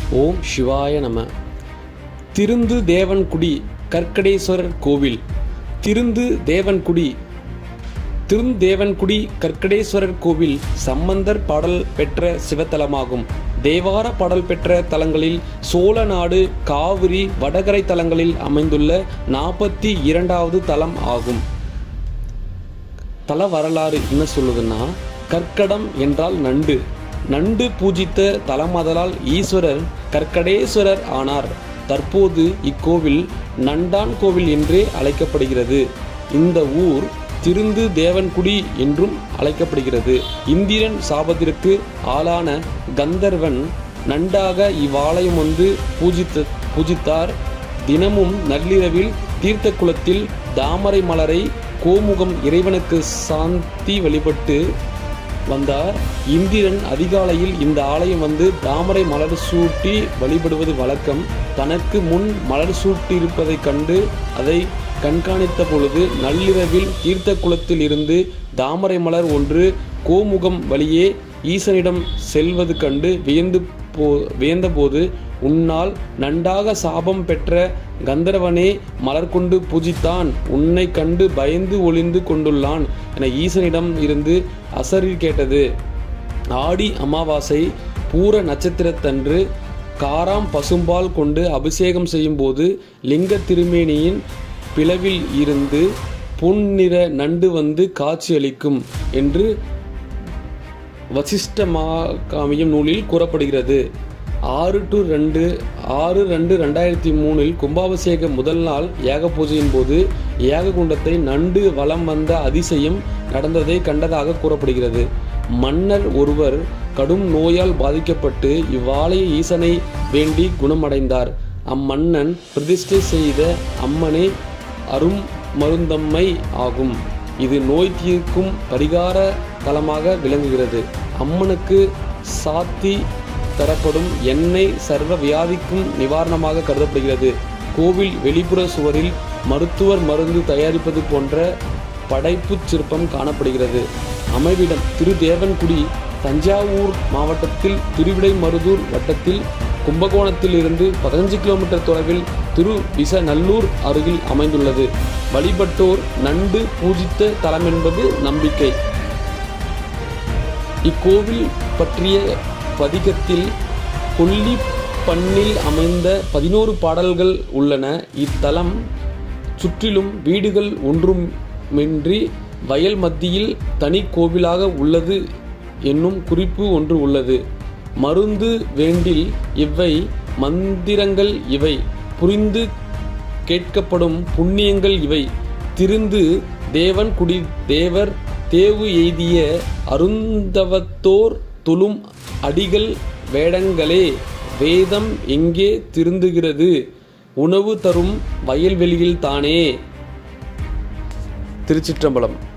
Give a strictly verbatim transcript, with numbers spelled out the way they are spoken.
ஓம் சிவாய நம. திருந்து தேவன்குடி கற்கடேஸ்வரர் கோவில். திருந்து தேவன்குடி திருந்தேவன்குடி கற்கடேஸ்வரர் கோவில் சம்பந்தர் பாடல் பெற்ற சிவத்தலமாகும். தேவார பாடல் பெற்ற தலங்களில் சோழநாடு, காவிரி, வடகரை தலங்களில் அமைந்துள்ள நாற்பத்தி இரண்டாவது தலம் ஆகும். தல வரலாறு என்ன சொல்லுதுன்னா, கற்கடம் என்றால் நண்டு. நண்டு பூஜித்த தலமாதலால் ஈஸ்வரர் கற்கடேஸ்வரர் ஆனார். தற்போது இக்கோவில் நண்டான் கோவில் என்றே அழைக்கப்படுகிறது. இந்த ஊர் திருந்து தேவன்குடி என்றும் அழைக்கப்படுகிறது. இந்திரன் சாபத்திற்கு ஆளான கந்தர்வன் நண்டாக இவ்வாலயம் வந்து பூஜித்த பூஜித்தார். தினமும் நள்ளிரவில் தீர்த்த குளத்தில் தாமரை மலரை கோமுகம் இறைவனுக்கு சாந்தி வழிபட்டு வந்தார். இந்திரன் அதிகாலையில் இந்த ஆலயம் வந்து தாமரை மலர் சூட்டி வழிபடுவது வழக்கம். தனக்கு முன் மலர் சூட்டி இருப்பதை கண்டு அதை கண்காணித்த பொழுது நள்ளிரவில் தீர்த்த குளத்தில் இருந்து தாமரை மலர் ஒன்று கோமுகம் வழியே ஈசனிடம் செல்வது கண்டு வியந்து போ வியந்தபோது உன்னால் நன்றாக சாபம் பெற்ற கந்தர்வனே மலர் கொண்டு பூஜித்தான், உன்னை கண்டு பயந்து ஒளிந்து கொண்டுள்ளான் என ஈசனிடம் இருந்து அசரீர் கேட்டது. ஆடி அமாவாசை பூர நட்சத்திரத்தன்று காராம் பசும்பால் கொண்டு அபிஷேகம் செய்யும் போது லிங்க திருமேனியின் பிளவில் இருந்து பொன்னிற நண்டு வந்து காட்சியளிக்கும் என்று வசிஷ்டமாகாமியம் நூலில் கூறப்படுகிறது. ஆறு டு ரெண்டு ஆறு ரெண்டு ரெண்டாயிரத்தி மூணில் கும்பாபிஷேக முதல் நாள் யாக பூஜையின் போது யாக குண்டத்தை நண்டு வலம் வந்த அதிசயம் நடந்ததை கண்டதாக கூறப்படுகிறது. மன்னர் ஒருவர் கடும் நோயால் பாதிக்கப்பட்டு இவ்வாலய ஈசனை வேண்டி குணமடைந்தார். அம்மன்னன் பிரதிஷ்டை செய்த அம்மனே அரும் மருந்தம்மை ஆகும். இது நோய் தீர்க்கும் பரிகார தலமாக விளங்குகிறது. அம்மனுக்கு சாத்தி தரப்படும் எண்ணெய் சர்வ வியாதிக்கும் நிவாரணமாக கருதப்படுகிறது. கோவில் வெளிப்புற சுவரில் மருத்துவர் மருந்து தயாரிப்பது போன்ற படைப்பு சிற்பம் காணப்படுகிறது. அமைவிடம் திருதேவன்குடி தஞ்சாவூர் மாவட்டத்தில் திருவிடைமருதூர் வட்டத்தில் கும்பகோணத்தில் இருந்து பதினஞ்சு கிலோமீட்டர் தொலைவில் திரு விசநல்லூர் அருகில் அமைந்துள்ளது. வழிபட்டோர் நண்டு பூஜித்த தலம் என்பது நம்பிக்கை. இக்கோவில் பற்றிய பதிகத்தில் கொல்லி பண்ணில் அமைந்த பதினோரு பாடல்கள் உள்ளன. இத்தலம் சுற்றிலும் வீடுகள் ஒன்றுமின்றி வயல் மத்தியில் தனி கோவிலாக உள்ளது என்னும் குறிப்பு ஒன்று உள்ளது. மருந்து வேண்டில் இவை மந்திரங்கள், இவை புரிந்து கேட்கப்படும் புண்ணியங்கள் இவை. திருந்து தேவன் குடி தேவர் தேவு எய்திய அருந்தவத்தோர் தொழும் அடிகள் வேடங்களே. வேதம் எங்கே திருந்துகிறது, உணவு தரும் வயல்வெளியில் தானே. திருச்சிற்றம்பலம்.